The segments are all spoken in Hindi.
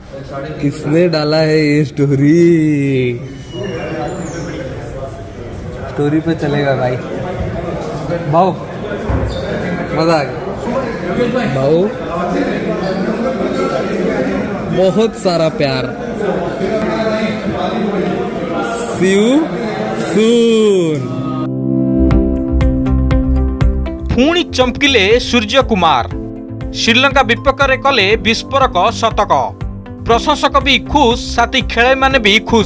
किसने डाला है ये स्टोरी? स्टोरी पे चलेगा भाई। भाऊ मजा आ गया भाऊ, बहुत सारा प्यार। See you soon। पुणी चमकिले सूर्य कुमार, श्रीलंका विपक्ष में कले विस्फोरक शतक। प्रशंसक भी खुश, साथी खेलाड़ी माने भी खुश।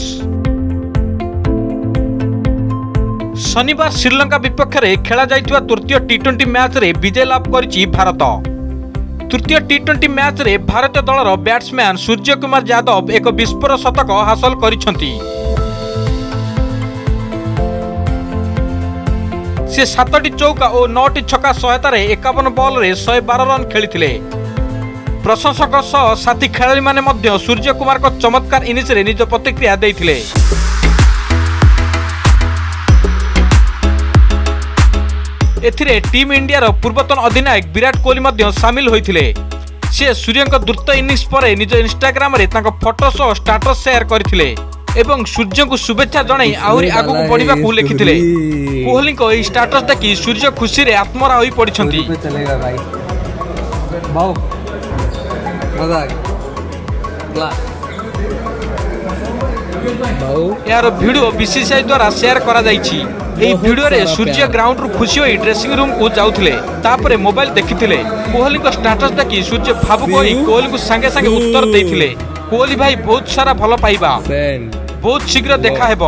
शनिवार श्रीलंका विपक्ष में खेला जाइतिवा तृतीय टी20 मैच रे विजय लाभ करिछि भारत। तृतीय टी20 मैच रे भारतीय दलर बैट्समैन सूर्य कुमार यादव एक विस्फोरक शतक हासिल करिछंती। से 7टी चौका और 9टी छक्का सहायता 51 बॉल रे 112 रन खेलिथिले। प्रशंसक सह साथी खेलाड़ी माने मध्य सूर्य कुमार को चमत्कार इनिंग्स रे निज प्रतिक्रिया देथिले। एथिरे टीम इंडिया रो पूर्वतन अधिनायक विराट कोहली मध्य शामिल होइथिले। से सूर्य को द्रुत इनिंग्स पर निज इंस्टाग्राम रे तांको फोटो सह स्टेटस शेयर करथिले एवं सूर्य को शुभेच्छा जणाई आहुरी आगु बढ़िबा को लिखिथिले। कोहली को एई स्टेटस देखि सूर्य खुशी रे आत्मरा होई पड़िछंती। चलेगा भाई। भाऊ मजा आ गया भाऊ। यार वीडियो बीसीसीआई द्वारा शेयर करा जाइछि। एई वीडियो रे सूर्य ग्राउंड रु खुशी होई ड्रेसिंग रूम को जाउथिले, तापरे मोबाइल देखिथिले। कोहली को स्टेटस देखि सूर्य भावुक होई कोहली को संगे संगे उत्तर देथिले। कोहली भाई बहुत सारा भलो पाइबा, बहुत शीघ्र देखा हेबो।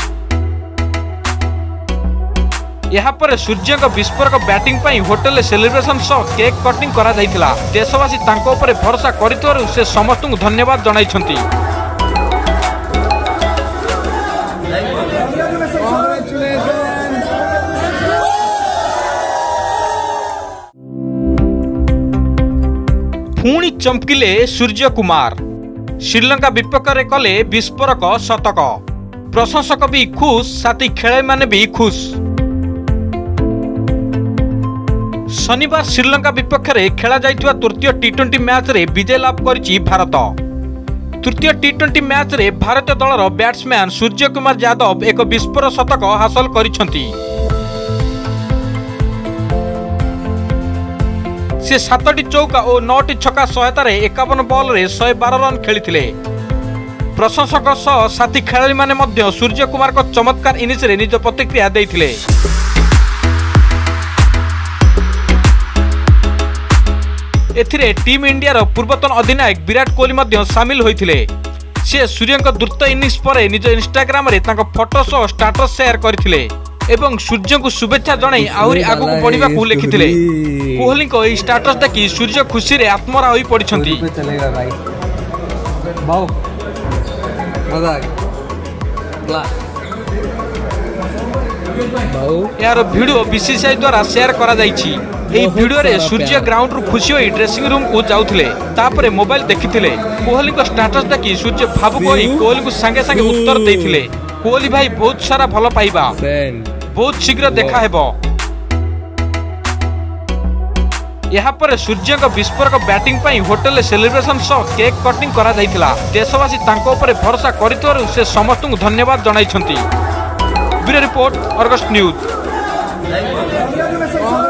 यहाँ पर सूर्य को विस्फोरक बैटिंग पाई होटल सेलिब्रेशन सह केक कटिंग करा जाइथिला। देशवासी तांको ऊपर भरोसा करितोरु से समस्त को धन्यवाद जणाइछंती। पुणी चमकिले सूर्य कुमार, श्रीलंका विपक्ष में कले विस्फोरक शतक। प्रशंसक भी खुश, साथी खेलाड़ी माने भी खुश। शनिवार श्रीलंका विपक्ष में खेला जाइतिवा तृतीय टी20 मैच रे विजय लाभ करिछि भारत। तृतीय टी20 मैच रे भारतीय दलर बैट्समैन सूर्य कुमार यादव एक विस्फोरक शतक हासिल करिछंती। से 7टी चौका और 9टी छक्का सहायता 51 बॉल रे 112 रन खेलिथिले। प्रशंसक सह साथी खेलाड़ी माने मध्य सूर्य कुमार को चमत्कार इनिंग्स रे निज प्रतिक्रिया देथिले। एथिरे टीम इंडिया रो पूर्वतन अधिनायक विराट कोहली मध्य शामिल होइथिले। से सूर्य को द्रुत इनिंग्स पर निज इंस्टाग्राम रे तांको फोटो सह स्टेटस शेयर करथिले एवं सूर्य को शुभेच्छा जणाई आहुरी आगु बढ़िबा को लिखिथिले। कोहली को एई स्टेटस देखि सूर्य खुशी रे आत्मरा होई पड़िछंती। चलेगा भाई। भाऊ मजा आ गया भाऊ। यार वीडियो बीसीसीआई द्वारा शेयर करा जाइछि। एई वीडियो रे सूर्य ग्राउंड रु खुशी होई ड्रेसिंग रूम को जाउथिले, तापरे मोबाइल देखिथिले। कोहली को स्टेटस देखि सूर्य भावुक होई कोहली को संगे संगे उत्तर देथिले। कोहली भाई बहुत सारा भलो पाइबा, बहुत शीघ्र देखा हेबो। यहाँ पर सूर्य को विस्फोरक बैटिंग पाई होटल सेलिब्रेशन सह केक कटिंग करा जाइथिला। देशवासी तांको ऊपर भरोसा करितोरु से समस्त को धन्यवाद जणाइछंती। Bureau report, Argus news.